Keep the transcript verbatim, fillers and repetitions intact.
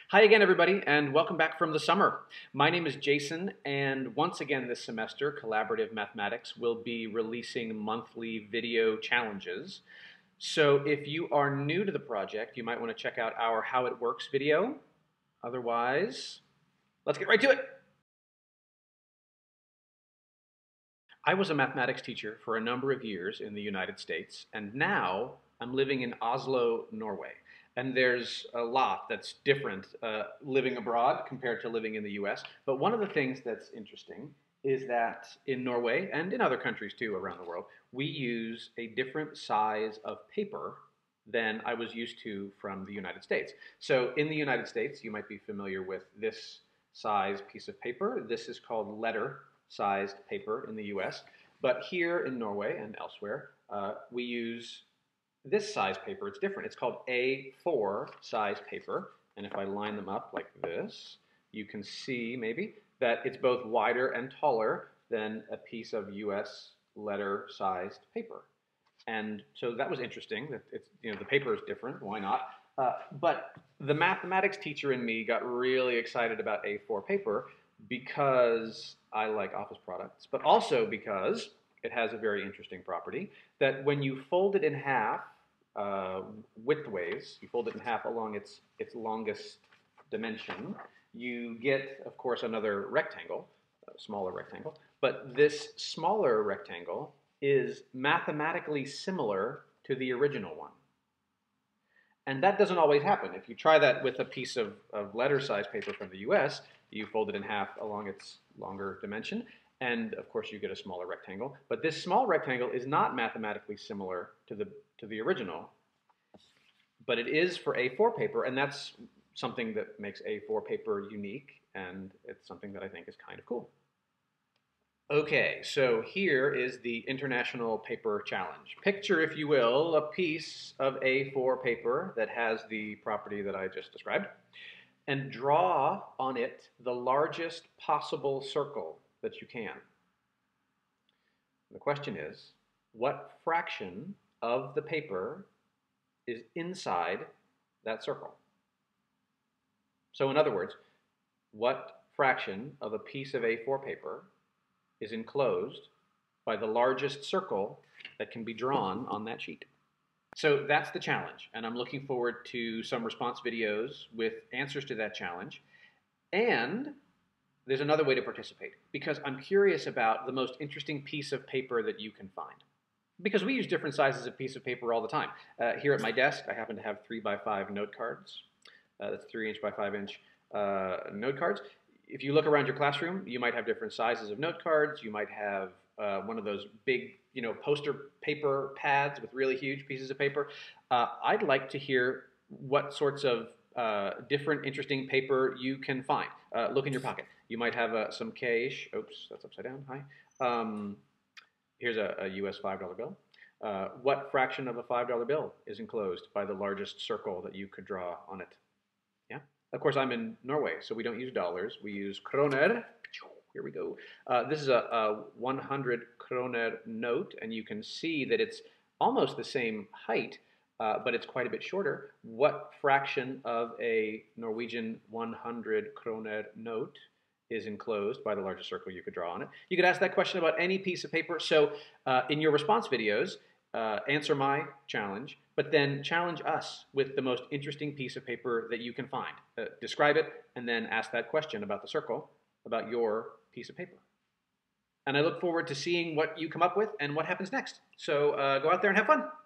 Hi again, everybody, and welcome back from the summer. My name is Jason, and once again this semester, Collaborative Mathematics will be releasing monthly video challenges. So if you are new to the project, you might want to check out our How It Works video. Otherwise, let's get right to it. I was a mathematics teacher for a number of years in the United States, and now I'm living in Oslo, Norway. And there's a lot that's different uh, living abroad compared to living in the U S. But one of the things that's interesting is that in Norway, and in other countries too around the world, we use a different size of paper than I was used to from the United States. So in the United States, you might be familiar with this size piece of paper. This is called letter-sized paper in the U S. But here in Norway and elsewhere, uh, we use this size paper. It's different. It's called A four size paper. And if I line them up like this, you can see maybe that it's both wider and taller than a piece of U S letter sized paper. And so that was interesting. That it's, you know, the paper is different. Why not? Uh, but the mathematics teacher in me got really excited about A four paper because I like office products, but also because it has a very interesting property that when you fold it in half, Uh, widthways, you fold it in half along its, its longest dimension, you get, of course, another rectangle, a smaller rectangle, but this smaller rectangle is mathematically similar to the original one. And that doesn't always happen. If you try that with a piece of, of letter-sized paper from the U S, you fold it in half along its longer dimension, and of course you get a smaller rectangle. But this small rectangle is not mathematically similar to the, to the original, but it is for A four paper, and that's something that makes A four paper unique, and it's something that I think is kind of cool. Okay, so here is the International Paper Challenge. Picture, if you will, a piece of A four paper that has the property that I just described, and draw on it the largest possible circle that you can. The question is, what fraction of the paper is inside that circle? So in other words, what fraction of a piece of A four paper is enclosed by the largest circle that can be drawn on that sheet? So that's the challenge, and I'm looking forward to some response videos with answers to that challenge. And there's another way to participate, because I'm curious about the most interesting piece of paper that you can find. Because we use different sizes of piece of paper all the time. Uh, here at my desk, I happen to have three by five note cards. Uh, that's three inch by five inch uh, note cards. If you look around your classroom, you might have different sizes of note cards. You might have uh, one of those big, you know, poster paper pads with really huge pieces of paper. Uh, I'd like to hear what sorts of uh, different interesting paper you can find. Uh, look in your pocket. You might have uh, some cash. Oops, that's upside down. Hi. Um, Here's a, a U S five dollar bill. Uh, what fraction of a five dollar bill is enclosed by the largest circle that you could draw on it? Yeah. Of course, I'm in Norway, so we don't use dollars. We use kroner. Here we go. Uh, this is a, a one hundred kroner note, and you can see that it's almost the same height, uh, but it's quite a bit shorter. What fraction of a Norwegian one hundred kroner note is enclosed by the largest circle you could draw on it? You could ask that question about any piece of paper. So uh, in your response videos, uh, answer my challenge, but then challenge us with the most interesting piece of paper that you can find. Uh, describe it, and then ask that question about the circle, about your piece of paper. And I look forward to seeing what you come up with and what happens next. So uh, go out there and have fun.